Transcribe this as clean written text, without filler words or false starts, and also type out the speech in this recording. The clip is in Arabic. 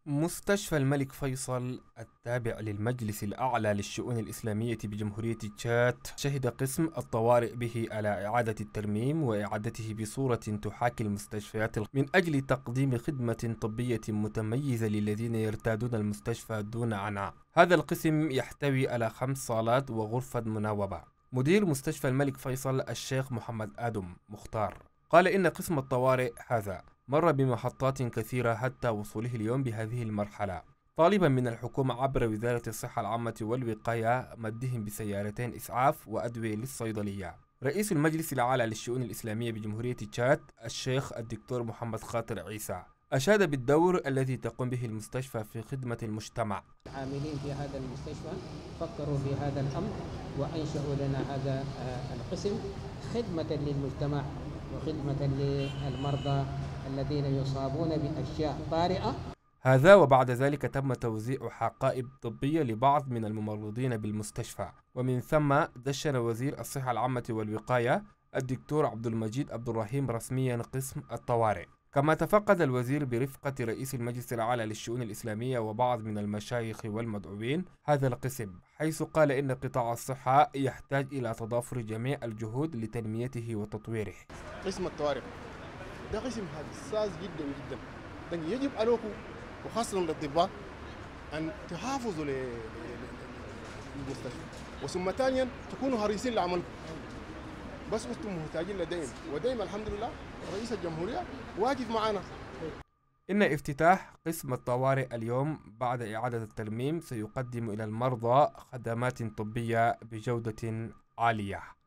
مستشفى الملك فيصل التابع للمجلس الأعلى للشؤون الإسلامية بجمهورية تشاد شهد قسم الطوارئ به على إعادة الترميم وإعادته بصورة تحاكي المستشفيات من أجل تقديم خدمة طبية متميزة للذين يرتادون المستشفى دون عناء. هذا القسم يحتوي على 5 صالات وغرفة مناوبة. مدير مستشفى الملك فيصل الشيخ محمد آدم مختار قال إن قسم الطوارئ هذا مر بمحطات كثيرة حتى وصوله اليوم بهذه المرحلة، طالبا من الحكومة عبر وزارة الصحة العامة والوقاية مدهم بسيارتين إسعاف وأدوية للصيدلية. رئيس المجلس الأعلى للشؤون الإسلامية بجمهورية تشاد الشيخ الدكتور محمد خاطر عيسى أشاد بالدور الذي تقوم به المستشفى في خدمة المجتمع. العاملين في هذا المستشفى فكروا في هذا الأمر وأنشأوا لنا هذا القسم خدمة للمجتمع وخدمة للمرضى الذين يصابون بأشياء طارئة. هذا وبعد ذلك تم توزيع حقائب طبية لبعض من الممرضين بالمستشفى، ومن ثم دشن وزير الصحة العامة والوقاية الدكتور عبد المجيد عبد الرحيم رسميا قسم الطوارئ. كما تفقد الوزير برفقة رئيس المجلس الأعلى للشؤون الإسلامية وبعض من المشايخ والمدعوين هذا القسم، حيث قال إن قطاع الصحة يحتاج إلى تضافر جميع الجهود لتنميته وتطويره. قسم الطوارئ ده قسم حساس جدا جدا، لكن يجب عليكم وخاصة للأطباء أن تحافظوا للمستشفى، وثم ثانيا تكونوا حريصين لعملكم. بس أنتم محتاجين لدين، ودين الحمد لله رئيس الجمهورية واقف معنا. إن افتتاح قسم الطوارئ اليوم بعد إعادة الترميم سيقدم إلى المرضى خدمات طبية بجودة عالية.